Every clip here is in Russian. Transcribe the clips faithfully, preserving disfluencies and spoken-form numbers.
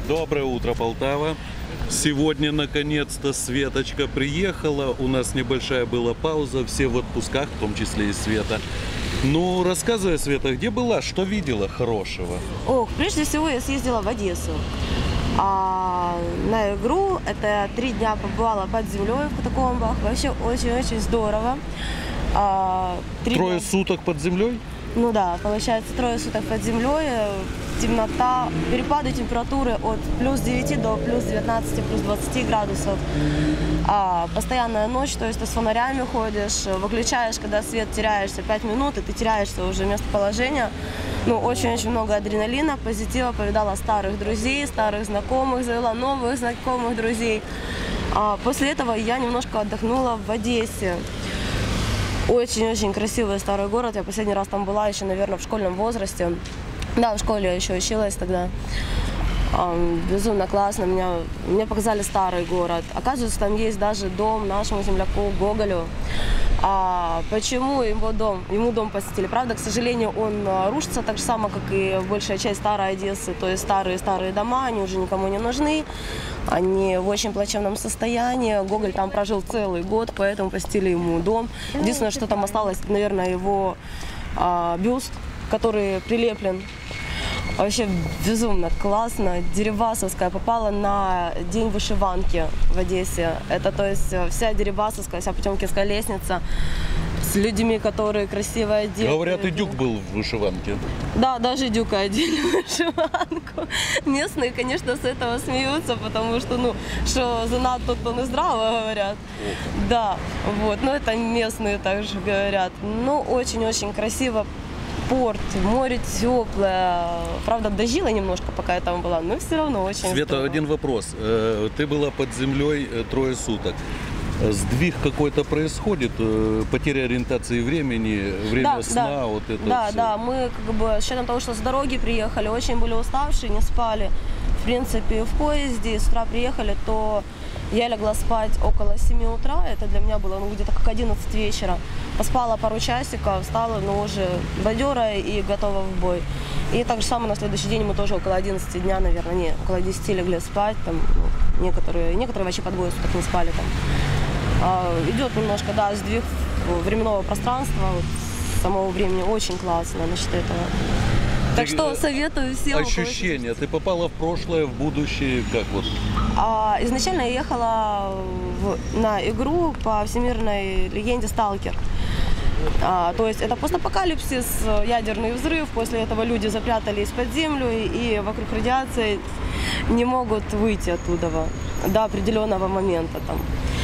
Доброе утро, Полтава. Сегодня, наконец-то, Светочка приехала. У нас небольшая была пауза, все в отпусках, в том числе и Света. Ну, рассказывай, Света, где была, что видела хорошего? Ох, прежде всего я съездила в Одессу. А на игру это три дня побывала под землей в катакомбах. Вообще очень-очень здорово. А, три Трое дня... суток под землей? Ну да, получается трое суток под землей, темнота, перепады температуры от плюс девяти до плюс девятнадцати, плюс двадцати градусов. А, постоянная ночь, то есть ты с фонарями ходишь, выключаешь, когда свет теряешься пять минут, и ты теряешься уже местоположение. Ну, очень-очень много адреналина, позитива, повидала старых друзей, старых знакомых, завела новых знакомых друзей. А после этого я немножко отдохнула в Одессе. Очень-очень красивый старый город. Я последний раз там была еще, наверное, в школьном возрасте. Да, в школе я еще училась тогда. Безумно классно. Меня, мне показали старый город. Оказывается, там есть даже дом нашему земляку Гоголю. А почему его дом, ему дом посетили? Правда, к сожалению, он рушится так же само, как и большая часть старой Одессы. То есть старые-старые дома, они уже никому не нужны. Они в очень плачевном состоянии. Гоголь там прожил целый год, поэтому посетили ему дом. Единственное, что там осталось, наверное, его а, бюст, который прилеплен. Вообще безумно классно. Дерибасовская попала на день вышиванки в Одессе. Это, то есть, вся Дерибасовская, вся Потемкинская лестница с людьми, которые красиво одеты. Говорят, и Дюк был в вышиванке. Да, даже Дюка одели в вышиванку. Местные, конечно, с этого смеются, потому что, ну, что занадто, тот он и здраво говорят. Да, вот, но это местные также говорят. Ну, очень-очень красиво. Порт, море теплое. Правда, дождило немножко, пока я там была, но все равно очень Света, здорово. один вопрос. Ты была под землей трое суток. Сдвиг какой-то происходит, потеря ориентации времени, время да, сна, да, вот это Да, все. да, мы как бы с учетом того, что с дороги приехали, очень были уставшие, не спали. В принципе, в поезде, с утра приехали, то я легла спать около семи утра, это для меня было ну, где-то как одиннадцать вечера. Поспала пару часиков, встала, но уже бодёрая и готова в бой. И так же самое на следующий день мы тоже около одиннадцати дня, наверное, не, около десяти легли спать. Там, ну, некоторые, некоторые вообще по двое суток не спали. Там. А, идет немножко, да, сдвиг временного пространства, вот, самого времени очень классно насчет этого. Так что советую всем. Ощущения. Ты попала в прошлое, в будущее, как вот? А, изначально я ехала в, на игру по всемирной легенде «Сталкер». А, то есть это постапокалипсис, ядерный взрыв, после этого люди запрятались под землю и вокруг радиации не могут выйти оттуда до определенного момента. Там.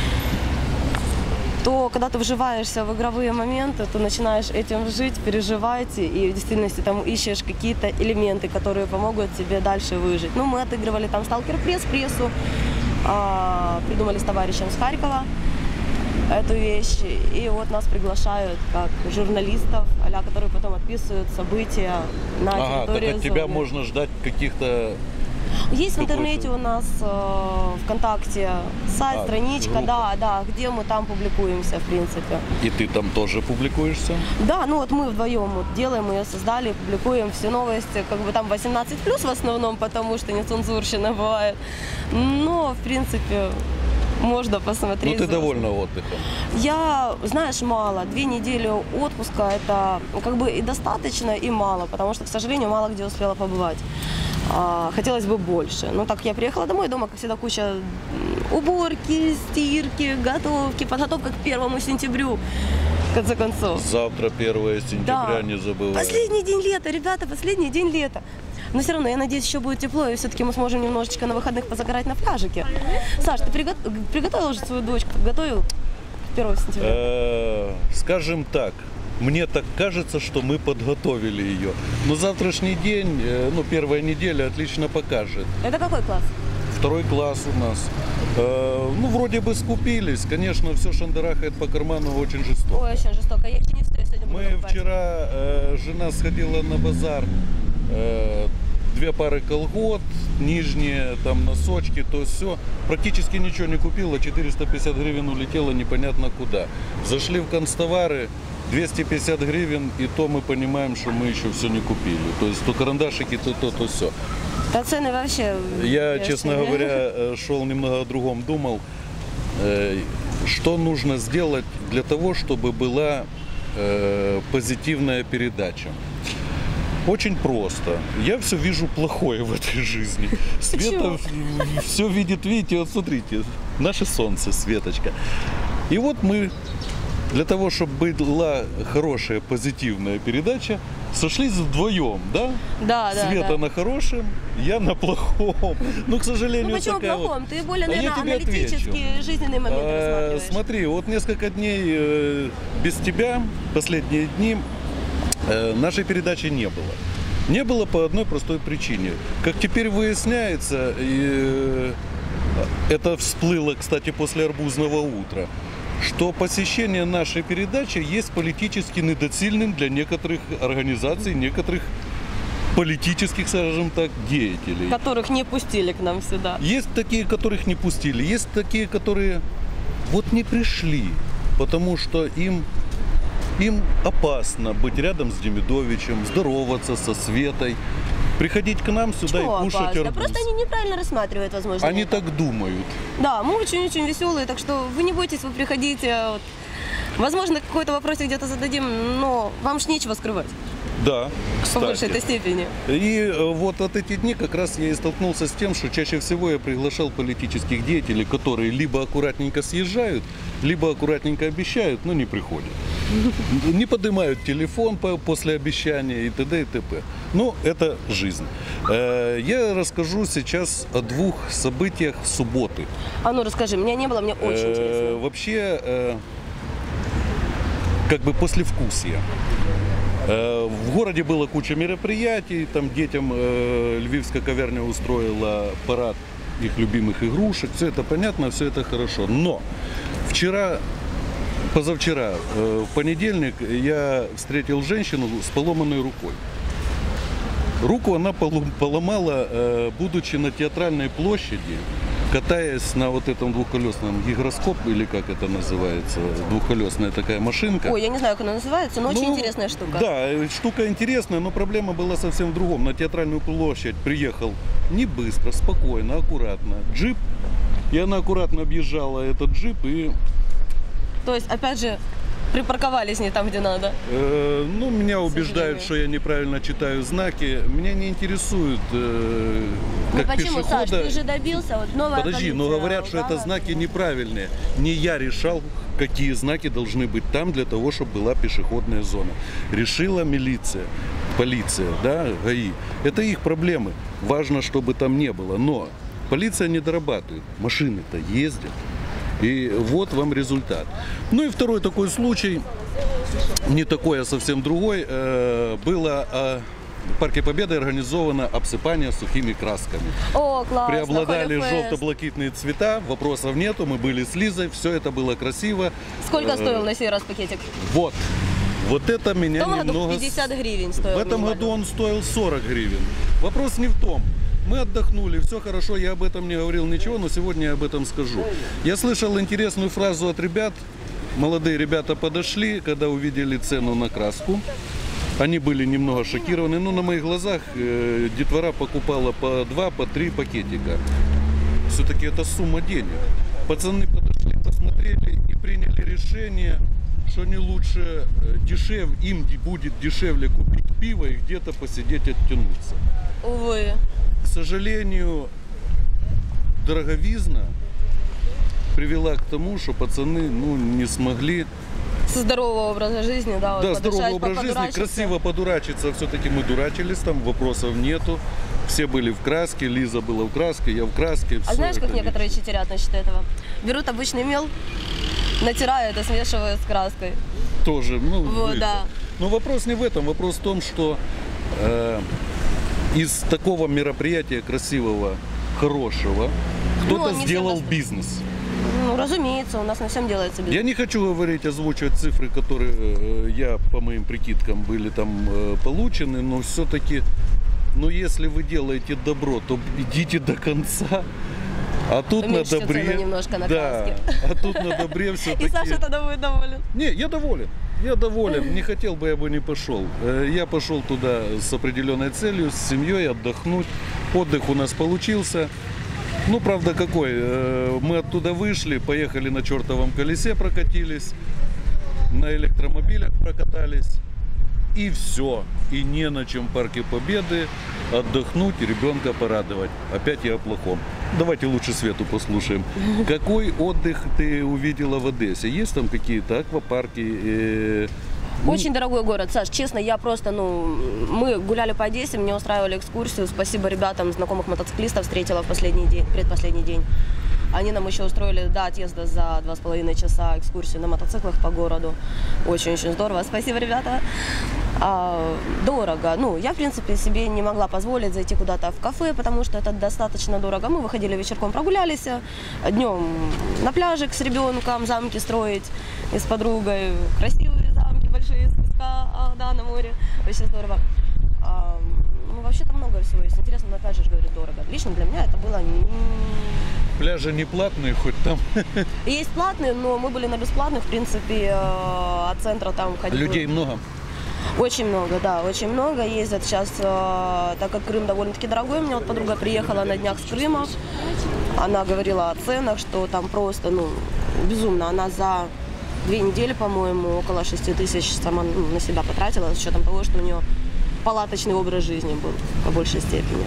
То когда ты вживаешься в игровые моменты, ты начинаешь этим жить, переживать и в действительности там ищешь какие-то элементы, которые помогут тебе дальше выжить. Ну, мы отыгрывали там «Сталкер Пресс», прессу, а, придумали с товарищем с Харькова эту вещь. И вот нас приглашают как журналистов, а-ля, которые потом описывают события на ага, территории так от тебя зоны. можно ждать каких-то... Есть в интернете у нас э, ВКонтакте сайт, а, страничка, группа. да, да, где мы там публикуемся, в принципе. И ты там тоже публикуешься? Да, ну вот мы вдвоем вот делаем, ее создали, публикуем все новости, как бы там восемнадцать плюс в основном, потому что нецензурщина бывает. Но, в принципе, можно посмотреть. Ну ты довольна отдыхом? Я, знаешь, мало. Две недели отпуска это как бы и достаточно, и мало, потому что, к сожалению, мало где успела побывать. Хотелось бы больше. Но так я приехала домой, дома, как всегда, куча уборки, стирки, готовки, подготовка к первому сентябрю, в конце концов. Завтра первое сентября, да. Не забывай. Последний день лета, ребята, последний день лета. Но все равно, я надеюсь, еще будет тепло, и все-таки мы сможем немножечко на выходных позагорать на пляжике. Саш, ты приго... приготовил уже свою дочку, подготовил к первому сентября? Скажем так. Мне так кажется, что мы подготовили ее. Но завтрашний день, ну, первая неделя отлично покажет. Это какой класс? Второй класс у нас. Э, ну, вроде бы скупились. Конечно, все шандарахает по карману очень жестоко. Ой, очень жестоко. Я еще не все, я сегодня буду Мы покупать. вчера, э, жена сходила на базар. Э, две пары колгот, нижние там носочки, то все. Практически ничего не купила. четыреста пятьдесят гривен улетело непонятно куда. Зашли в канцтовары. двести пятьдесят гривен, и то мы понимаем, что мы еще все не купили. То есть то карандашики, то то, то все. Да цены вообще... Я, бешеные. честно говоря, э, шел немного о другом, думал, э, что нужно сделать для того, чтобы была э, позитивная передача. Очень просто. Я все вижу плохое в этой жизни. Света все видит, видите, вот смотрите, наше солнце, Светочка. И вот мы, для того, чтобы была хорошая, позитивная передача, сошлись вдвоем, да? Да, да, Света да. на хорошем, я на плохом. Ну, к сожалению, Ну почему такая плохом? вот. Ты более, А я наверное, тебе аналитический, отвечу. жизненные моменты А, рассматриваешь. Смотри, вот несколько дней э, без тебя, последние дни, э, нашей передачи не было. Не было по одной простой причине. Как теперь выясняется, и, э, это всплыло, кстати, после арбузного утра, что посещение нашей передачи есть политически недоцільным для некоторых организаций, некоторых политических, скажем так, деятелей. Которых не пустили к нам сюда. Есть такие, которых не пустили, есть такие, которые вот не пришли, потому что им, им опасно быть рядом с Демидовичем, здороваться со Светой, приходить к нам сюда Чего и кушать опасно? арбуз. Просто они неправильно рассматривают, возможно. Они это. так думают. Да, мы очень-очень веселые, так что вы не бойтесь, вы приходите. Вот. Возможно, какой-то вопросик где-то зададим, но вам ж нечего скрывать. Да, По большей этой кстати. степени. И э, вот от эти дни как раз я и столкнулся с тем, что чаще всего я приглашал политических деятелей, которые либо аккуратненько съезжают, либо аккуратненько обещают, но не приходят. Не поднимают телефон по- после обещания и т.д. и т.п. Ну, это жизнь. Э, Я расскажу сейчас о двух событиях субботы. А ну расскажи, меня не было, мне очень Э, интересно. Вообще, э, как бы послевкусие. Э, В городе была куча мероприятий, там детям э, львивская ковярня устроила парад их любимых игрушек, все это понятно, все это хорошо. Но вчера, позавчера, э, в понедельник я встретил женщину с поломанной рукой. Руку она полу- поломала, э, будучи на Театральной площади, катаясь на вот этом двухколесном гигроскоп, или как это называется, двухколесная такая машинка. Ой, я не знаю, как она называется, но очень Ну, интересная штука. Да, э, штука интересная, но проблема была совсем в другом. На Театральную площадь приехал не быстро, спокойно, аккуратно джип. И она аккуратно объезжала этот джип и, То есть, опять же, припарковались не там, где надо. э, ну, меня убеждают, сожалению. что я неправильно читаю знаки. Меня не интересует, э, Ну как почему, Саш, пешехода. ты же добился, вот новая Подожди, но полиция говорят, что это упала. знаки неправильные. Не я решал, какие знаки должны быть там для того, чтобы была пешеходная зона. Решила милиция, полиция, да, ГАИ. Это их проблемы. Важно, чтобы там не было. Но полиция не дорабатывает. Машины-то ездят. И вот вам результат. Ну и второй такой случай, не такой, а совсем другой, э, было э, в Парке Победы организовано обсыпание сухими красками. О, классно. Преобладали Холли Фест. желто-блакитные цвета, вопросов нету, мы были с Лизой, все это было красиво. Сколько Э, стоил на сей раз пакетик? Вот, вот это меня В том году немного... пятьдесят гривен стоил. В этом минимально. году он стоил сорок гривен. Вопрос не в том. Мы отдохнули, все хорошо, я об этом не говорил ничего, но сегодня я об этом скажу. Я слышал интересную фразу от ребят. Молодые ребята подошли, когда увидели цену на краску. Они были немного шокированы, но на моих глазах э, детвора покупала по два, по три пакетика. Все-таки это сумма денег. Пацаны подошли, посмотрели и приняли решение, что не лучше э, дешев, им ди- будет дешевле купить пиво и где-то посидеть оттянуться. Увы. К сожалению, дороговизна привела к тому, что пацаны ну, не смогли. Со здорового образа жизни, да, вот Да, подышать, здоровый образ жизни, подурачиться. красиво подурачиться, все-таки мы дурачились, там вопросов нету. Все были в краске, Лиза была в краске, я в краске. А всё знаешь, как это некоторые ничего. читерят насчет этого? Берут обычный мел, натирают и смешивают с краской. Тоже, ну, Вот, вы- да. Но вопрос не в этом, вопрос в том, что э, из такого мероприятия красивого, хорошего, кто-то не всем сделал дост- бизнес. Ну, разумеется, у нас на всем делается бизнес. Я не хочу говорить, озвучивать цифры, которые э, я, по моим прикидкам, были там э, получены, но все-таки, ну, если вы делаете добро, то идите до конца. А тут на Уменьшите добре... цену немножко на да, краски. а тут на добре все-таки... И Саша тогда будет доволен. Не, я доволен. Я доволен, не хотел бы, я бы не пошел. Э, Я пошел туда с определенной целью, с семьей отдохнуть. Отдых у нас получился. Ну, правда, какой? Э, Мы оттуда вышли, поехали на чертовом колесе, прокатились, на электромобилях прокатались. И все. И не на чем в Парке Победы отдохнуть и ребенка порадовать. Опять я о плохом. Давайте лучше Свету послушаем. Какой отдых ты увидела в Одессе? Есть там какие-то аквапарки? э, Очень дорогой город, Саш, честно, я просто, ну, мы гуляли по Одессе, мне устраивали экскурсию, спасибо ребятам, знакомых мотоциклистов встретила в последний день, предпоследний день. Они нам еще устроили до отъезда за два с половиной часа экскурсию на мотоциклах по городу. Очень-очень здорово, спасибо, ребята. А, дорого. Ну, я, в принципе, себе не могла позволить зайти куда-то в кафе, потому что это достаточно дорого. Мы выходили вечерком, прогулялись, днем на пляжик с ребенком, замки строить и с подругой. Красивые замки большие из песка, а, да, на море. Очень здорово. А, ну, вообще-то много всего есть. Интересно, но опять же, говорю, дорого. Лично для меня это было... Пляжи не платные, хоть там. Есть платные, но мы были на бесплатных, в принципе, э, от центра там ходили. Людей много? Очень много, да, очень много. Ездят сейчас, э, так как Крым довольно-таки дорогой, у меня вот подруга приехала на днях с Крыма. Она говорила о ценах, что там просто, ну, безумно. Она за две недели, по-моему, около шести тысяч сама, ну, на себя потратила, с учетом того, что у нее палаточный образ жизни был по большей степени.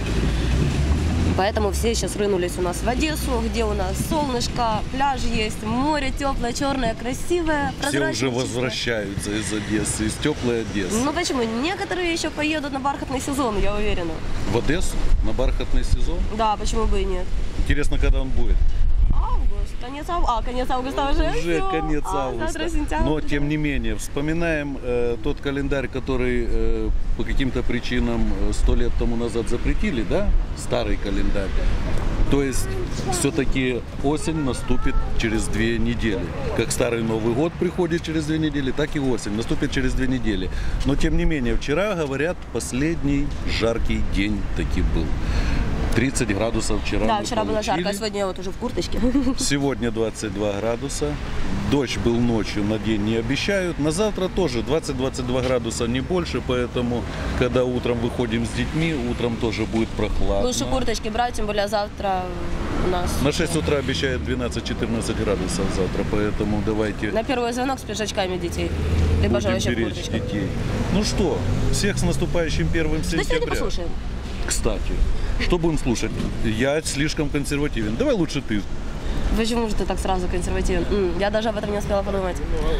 Поэтому все сейчас рынулись у нас в Одессу, где у нас солнышко, пляж есть, море теплое, черное, красивое, Все прозрачное. уже возвращаются из Одессы, из теплой Одессы. Ну почему? Некоторые еще поедут на бархатный сезон, я уверена. В Одессу? На бархатный сезон? Да, почему бы и нет? Интересно, когда он будет? Август, конец августа. А, конец августа уже. Уже всё. конец А, августа. завтра сентябрь. Но, тем не менее, вспоминаем э, тот календарь, который э, по каким-то причинам сто лет тому назад запретили, да? Старый календарь. То есть, все-таки осень наступит через две недели. Как старый Новый год приходит через две недели, так и осень наступит через две недели. Но, тем не менее, вчера, говорят, последний жаркий день таки был. тридцать градусов вчера Да, мы вчера было получили. жарко, а сегодня я вот уже в курточке. Сегодня двадцать два градуса. Дождь был ночью, на день не обещают. На завтра тоже двадцать-двадцать два градуса, не больше. Поэтому, когда утром выходим с детьми, утром тоже будет прохладно. Лучше курточки брать, тем более завтра у нас... На шесть утра обещают двенадцать-четырнадцать градусов завтра. Поэтому давайте На первый звонок с пиджачками детей. Либо же будем вообще в беречь курточках. детей. Ну что, всех с наступающим первым Что сегодня сентября. послушаем? Кстати, что будем слушать? Я слишком консервативен. Давай лучше ты. Почему же ты так сразу консервативен? М, Я даже об этом не успела подумать.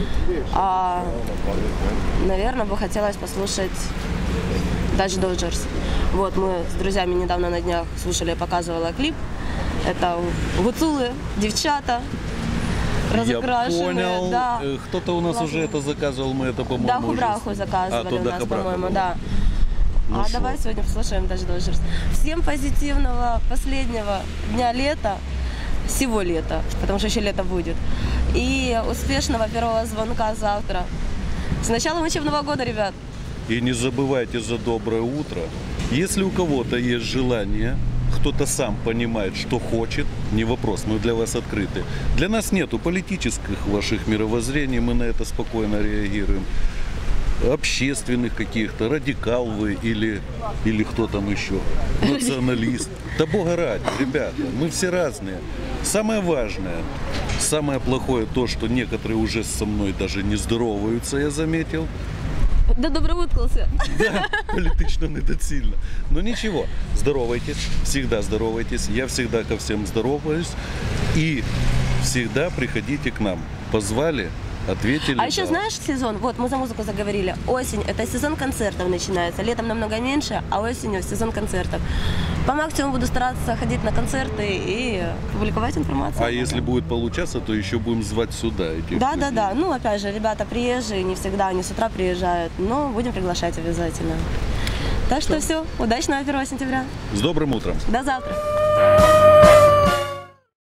А, наверное, бы хотелось послушать Dutch Dodgers. Вот, мы с друзьями недавно на днях слушали, показывала клип. Это гуцулы, девчата, разукрашенные. Я понял. Да. Э, Кто-то у нас Классно. уже это заказывал, мы это, по-моему, Даху уже- Браху заказывали А, то у нас, Даха Браха по-моему, было. да. Ну а шо? давай сегодня послушаем Dutch Dodgers. Всем позитивного последнего дня лета, всего лета, потому что еще лето будет. И успешного первого звонка завтра. С началом учебного года, ребят. И не забывайте за доброе утро. Если у кого-то есть желание, кто-то сам понимает, что хочет, не вопрос, мы для вас открыты. Для нас нету политических ваших мировоззрений, мы на это спокойно реагируем. Общественных каких-то, радикал вы или, или кто там еще, националист. Да бога ради, ребята, мы все разные. Самое важное, самое плохое то, что некоторые уже со мной даже не здороваются, я заметил. Да добре выткался. Да, политично недоцільно. Но ничего, здоровайтесь, всегда здоровайтесь. Я всегда ко всем здороваюсь. И всегда приходите к нам. Позвали, ответили. А еще да. знаешь сезон, вот мы за музыку заговорили, осень, это сезон концертов начинается, летом намного меньше, а осенью сезон концертов. По максимуму буду стараться ходить на концерты и публиковать информацию. А если будет получаться, то еще будем звать сюда этих Да, людей. да, да. Ну, опять же, ребята приезжие, не всегда, они с утра приезжают, но будем приглашать обязательно. Так что все, удачного первого сентября. С добрым утром. До завтра.